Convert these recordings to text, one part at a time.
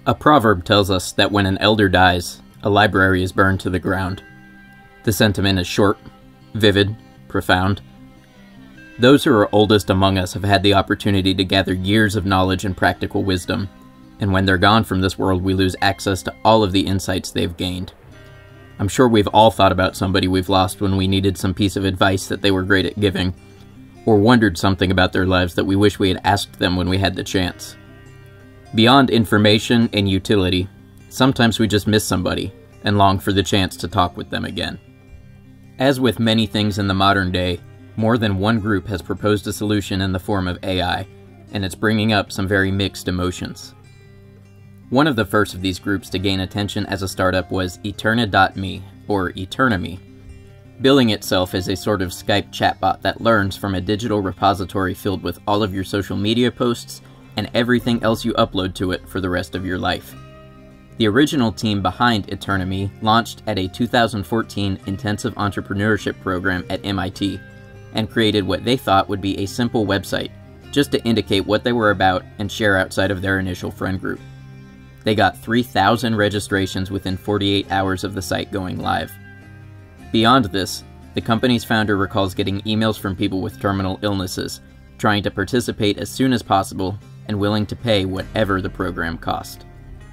A proverb tells us that when an elder dies, a library is burned to the ground. The sentiment is short, vivid, profound. Those who are oldest among us have had the opportunity to gather years of knowledge and practical wisdom, and when they're gone from this world, we lose access to all of the insights they've gained. I'm sure we've all thought about somebody we've lost when we needed some piece of advice that they were great at giving, or wondered something about their lives that we wish we had asked them when we had the chance. Beyond information and utility, sometimes we just miss somebody and long for the chance to talk with them again. As with many things in the modern day, more than one group has proposed a solution in the form of AI, and it's bringing up some very mixed emotions. One of the first of these groups to gain attention as a startup was Eterna.me, or Eternamy, billing itself as a sort of Skype chatbot that learns from a digital repository filled with all of your social media posts and everything else you upload to it for the rest of your life. The original team behind Eternamy launched at a 2014 intensive entrepreneurship program at MIT and created what they thought would be a simple website, just to indicate what they were about and share outside of their initial friend group. They got 3,000 registrations within 48 hours of the site going live. Beyond this, the company's founder recalls getting emails from people with terminal illnesses, trying to participate as soon as possible and willing to pay whatever the program cost.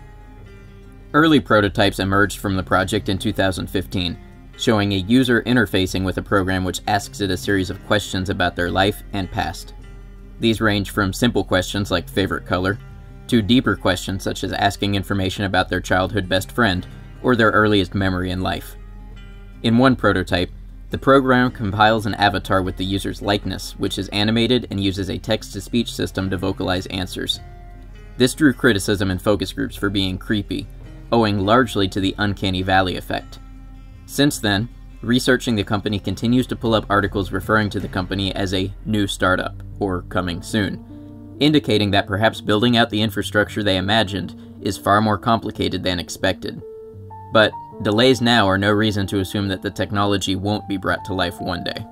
Early prototypes emerged from the project in 2015, showing a user interfacing with a program which asks it a series of questions about their life and past. These range from simple questions like favorite color, to deeper questions such as asking information about their childhood best friend or their earliest memory in life. In one prototype, the program compiles an avatar with the user's likeness, which is animated and uses a text-to-speech system to vocalize answers. This drew criticism in focus groups for being creepy, owing largely to the uncanny valley effect. Since then, researching the company continues to pull up articles referring to the company as a new startup, or coming soon, indicating that perhaps building out the infrastructure they imagined is far more complicated than expected. But delays now are no reason to assume that the technology won't be brought to life one day.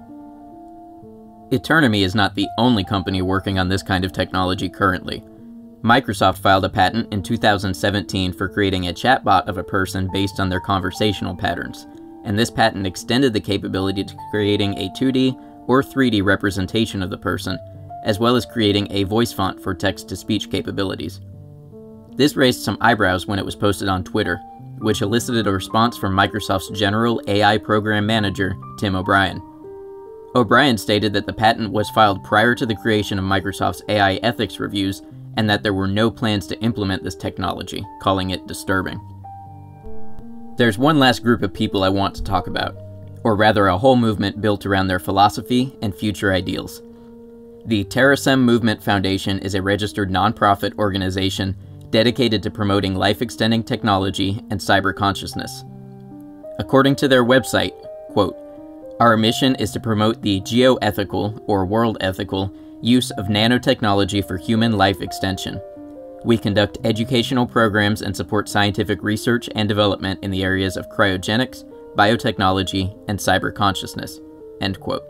Eternamy is not the only company working on this kind of technology currently. Microsoft filed a patent in 2017 for creating a chatbot of a person based on their conversational patterns, and this patent extended the capability to creating a 2D or 3D representation of the person, as well as creating a voice font for text-to-speech capabilities. This raised some eyebrows when it was posted on Twitter, which elicited a response from Microsoft's general AI program manager, Tim O'Brien. O'Brien stated that the patent was filed prior to the creation of Microsoft's AI ethics reviews and that there were no plans to implement this technology, calling it disturbing. There's one last group of people I want to talk about, or rather a whole movement built around their philosophy and future ideals. The Terasem Movement Foundation is a registered nonprofit organization dedicated to promoting life-extending technology and cyber consciousness. According to their website, quote, "Our mission is to promote the geoethical, or world ethical, use of nanotechnology for human life extension. We conduct educational programs and support scientific research and development in the areas of cryogenics, biotechnology, and cyber consciousness." End quote.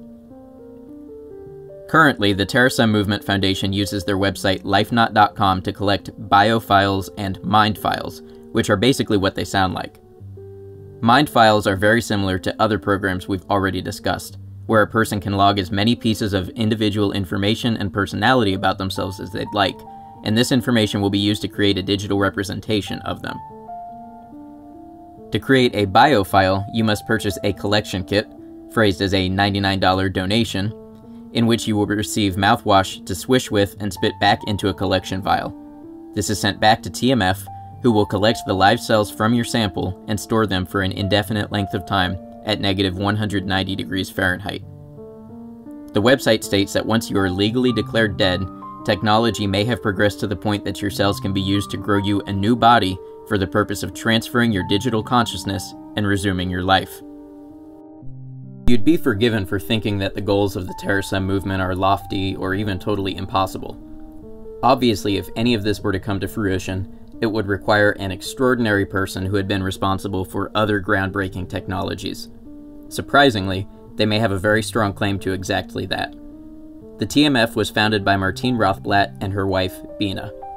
Currently, the Terasem Movement Foundation uses their website lifenot.com to collect biofiles and mind files, which are basically what they sound like. Mind files are very similar to other programs we've already discussed, where a person can log as many pieces of individual information and personality about themselves as they'd like, and this information will be used to create a digital representation of them. To create a biofile, you must purchase a collection kit, phrased as a $99 donation, in which you will receive mouthwash to swish with and spit back into a collection vial. This is sent back to TMF, who will collect the live cells from your sample and store them for an indefinite length of time at -190 degrees Fahrenheit. The website states that once you are legally declared dead, technology may have progressed to the point that your cells can be used to grow you a new body for the purpose of transferring your digital consciousness and resuming your life. You'd be forgiven for thinking that the goals of the Terasem movement are lofty or even totally impossible. Obviously, if any of this were to come to fruition, it would require an extraordinary person who had been responsible for other groundbreaking technologies. Surprisingly, they may have a very strong claim to exactly that. The TMF was founded by Martine Rothblatt and her wife, Bina.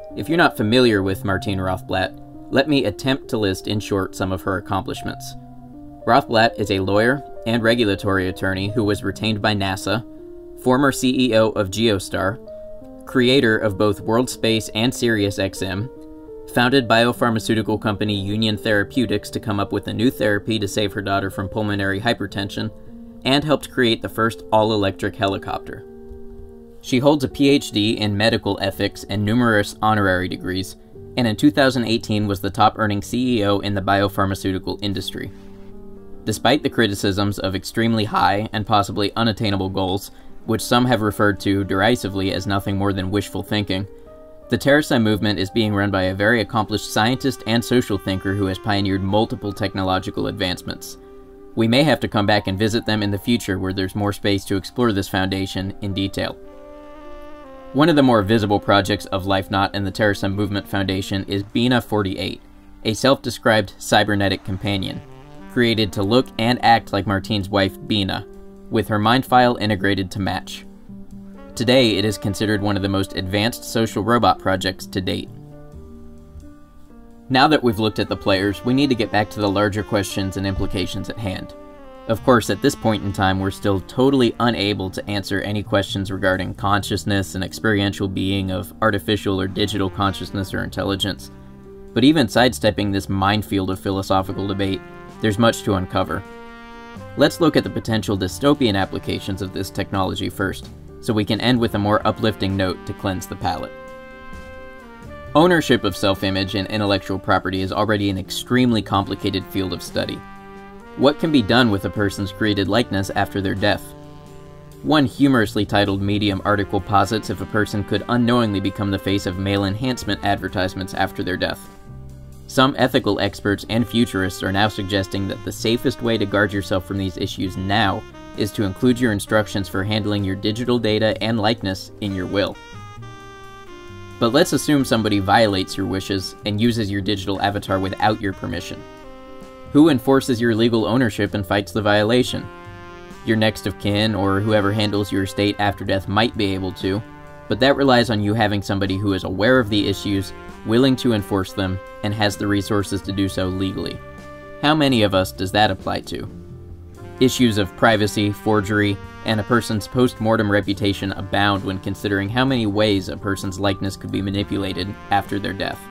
If you're not familiar with Martine Rothblatt, let me attempt to list in short some of her accomplishments. Rothblatt is a lawyer and regulatory attorney who was retained by NASA, former CEO of Geostar, creator of both WorldSpace and SiriusXM, founded biopharmaceutical company Union Therapeutics to come up with a new therapy to save her daughter from pulmonary hypertension, and helped create the first all-electric helicopter. She holds a PhD in medical ethics and numerous honorary degrees, and in 2018 was the top-earning CEO in the biopharmaceutical industry. Despite the criticisms of extremely high and possibly unattainable goals, which some have referred to derisively as nothing more than wishful thinking, the Terasem movement is being run by a very accomplished scientist and social thinker who has pioneered multiple technological advancements. We may have to come back and visit them in the future where there's more space to explore this foundation in detail. One of the more visible projects of LifeNaut and the Terasem Movement Foundation is Bina 48, a self-described cybernetic companion, created to look and act like Martine's wife Bina, with her mind file integrated to match. Today, it is considered one of the most advanced social robot projects to date. Now that we've looked at the players, we need to get back to the larger questions and implications at hand. Of course, at this point in time, we're still totally unable to answer any questions regarding consciousness and experiential being of artificial or digital consciousness or intelligence. But even sidestepping this minefield of philosophical debate, there's much to uncover. Let's look at the potential dystopian applications of this technology first, so we can end with a more uplifting note to cleanse the palate. Ownership of self-image and intellectual property is already an extremely complicated field of study. What can be done with a person's created likeness after their death? One humorously titled Medium article posits if a person could unknowingly become the face of male enhancement advertisements after their death. Some ethical experts and futurists are now suggesting that the safest way to guard yourself from these issues now is to include your instructions for handling your digital data and likeness in your will. But let's assume somebody violates your wishes and uses your digital avatar without your permission. Who enforces your legal ownership and fights the violation? Your next of kin or whoever handles your estate after death might be able to, but that relies on you having somebody who is aware of the issues, willing to enforce them, and has the resources to do so legally. How many of us does that apply to? Issues of privacy, forgery, and a person's post-mortem reputation abound when considering how many ways a person's likeness could be manipulated after their death.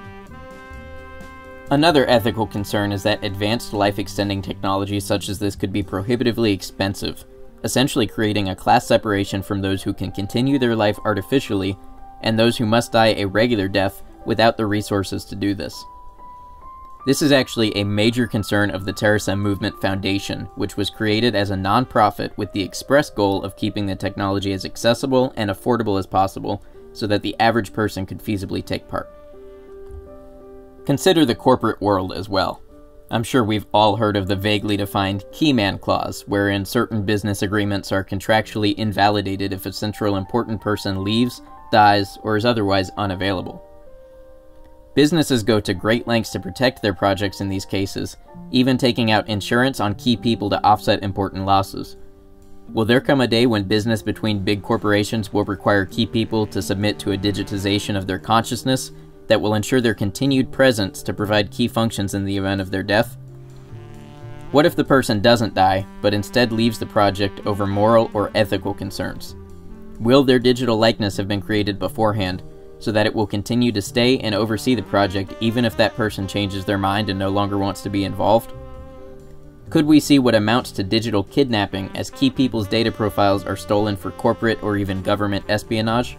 Another ethical concern is that advanced life-extending technology such as this could be prohibitively expensive, essentially creating a class separation from those who can continue their life artificially and those who must die a regular death without the resources to do this. This is actually a major concern of the Terasem Movement Foundation, which was created as a non-profit with the express goal of keeping the technology as accessible and affordable as possible so that the average person could feasibly take part. Consider the corporate world as well. I'm sure we've all heard of the vaguely defined keyman clause, wherein certain business agreements are contractually invalidated if a central important person leaves, dies, or is otherwise unavailable. Businesses go to great lengths to protect their projects in these cases, even taking out insurance on key people to offset important losses. Will there come a day when business between big corporations will require key people to submit to a digitization of their consciousness that will ensure their continued presence to provide key functions in the event of their death? What if the person doesn't die, but instead leaves the project over moral or ethical concerns? Will their digital likeness have been created beforehand, so that it will continue to stay and oversee the project even if that person changes their mind and no longer wants to be involved? Could we see what amounts to digital kidnapping as key people's data profiles are stolen for corporate or even government espionage?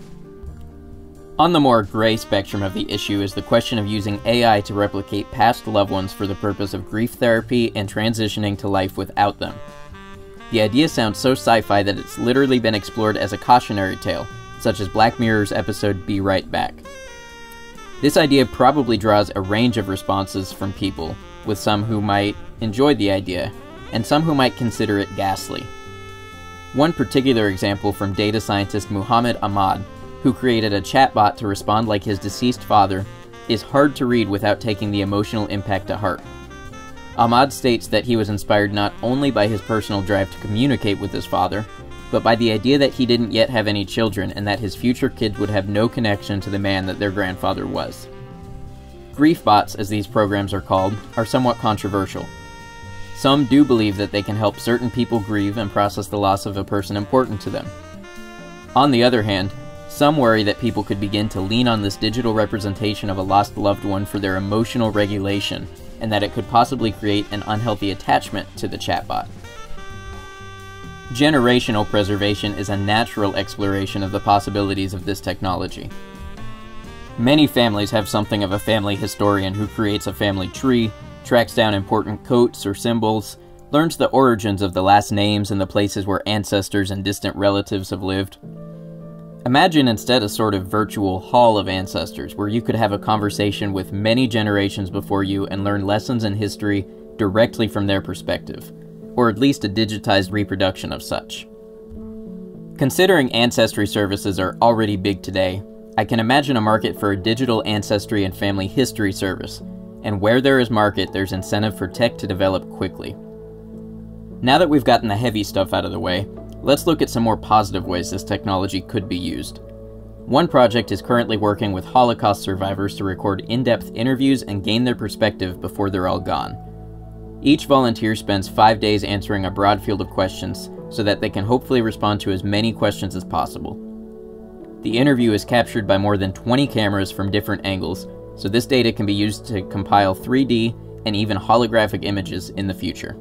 On the more gray spectrum of the issue is the question of using AI to replicate past loved ones for the purpose of grief therapy and transitioning to life without them. The idea sounds so sci-fi that it's literally been explored as a cautionary tale, such as Black Mirror's episode Be Right Back. This idea probably draws a range of responses from people, with some who might enjoy the idea, and some who might consider it ghastly. One particular example from data scientist Muhammad Ahmad, who created a chatbot to respond like his deceased father, is hard to read without taking the emotional impact to heart. Ahmad states that he was inspired not only by his personal drive to communicate with his father, but by the idea that he didn't yet have any children and that his future kids would have no connection to the man that their grandfather was. Griefbots, as these programs are called, are somewhat controversial. Some do believe that they can help certain people grieve and process the loss of a person important to them. On the other hand, some worry that people could begin to lean on this digital representation of a lost loved one for their emotional regulation, and that it could possibly create an unhealthy attachment to the chatbot. Generational preservation is a natural exploration of the possibilities of this technology. Many families have something of a family historian who creates a family tree, tracks down important coats or symbols, learns the origins of the last names and the places where ancestors and distant relatives have lived. Imagine instead a sort of virtual hall of ancestors where you could have a conversation with many generations before you and learn lessons in history directly from their perspective, or at least a digitized reproduction of such. Considering ancestry services are already big today, I can imagine a market for a digital ancestry and family history service, and where there is market, there's incentive for tech to develop quickly. Now that we've gotten the heavy stuff out of the way, let's look at some more positive ways this technology could be used. One project is currently working with Holocaust survivors to record in-depth interviews and gain their perspective before they're all gone. Each volunteer spends 5 days answering a broad field of questions so that they can hopefully respond to as many questions as possible. The interview is captured by more than 20 cameras from different angles, so this data can be used to compile 3D and even holographic images in the future.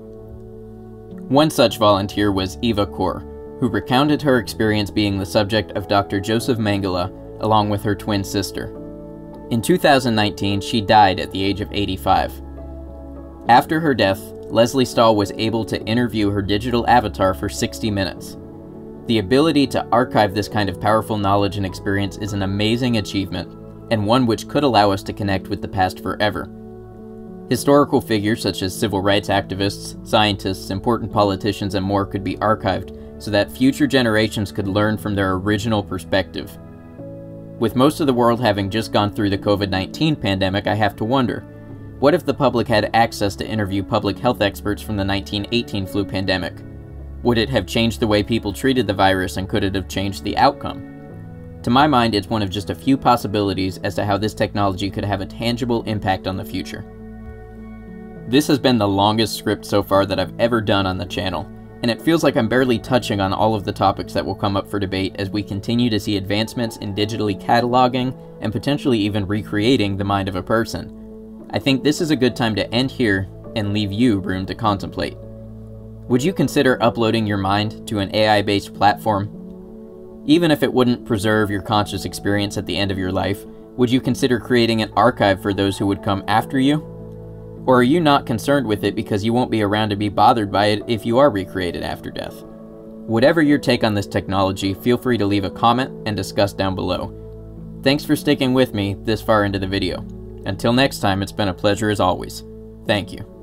One such volunteer was Eva Kaur, who recounted her experience being the subject of Dr. Joseph Mengele along with her twin sister. In 2019, she died at the age of 85. After her death, Leslie Stahl was able to interview her digital avatar for 60 minutes. The ability to archive this kind of powerful knowledge and experience is an amazing achievement, and one which could allow us to connect with the past forever. Historical figures such as civil rights activists, scientists, important politicians, and more could be archived so that future generations could learn from their original perspective. With most of the world having just gone through the COVID-19 pandemic, I have to wonder, what if the public had access to interview public health experts from the 1918 flu pandemic? Would it have changed the way people treated the virus, and could it have changed the outcome? To my mind, it's one of just a few possibilities as to how this technology could have a tangible impact on the future. This has been the longest script so far that I've ever done on the channel, and it feels like I'm barely touching on all of the topics that will come up for debate as we continue to see advancements in digitally cataloging and potentially even recreating the mind of a person. I think this is a good time to end here and leave you room to contemplate. Would you consider uploading your mind to an AI-based platform? Even if it wouldn't preserve your conscious experience at the end of your life, would you consider creating an archive for those who would come after you? Or are you not concerned with it because you won't be around to be bothered by it if you are recreated after death? Whatever your take on this technology, feel free to leave a comment and discuss down below. Thanks for sticking with me this far into the video. Until next time, it's been a pleasure as always. Thank you.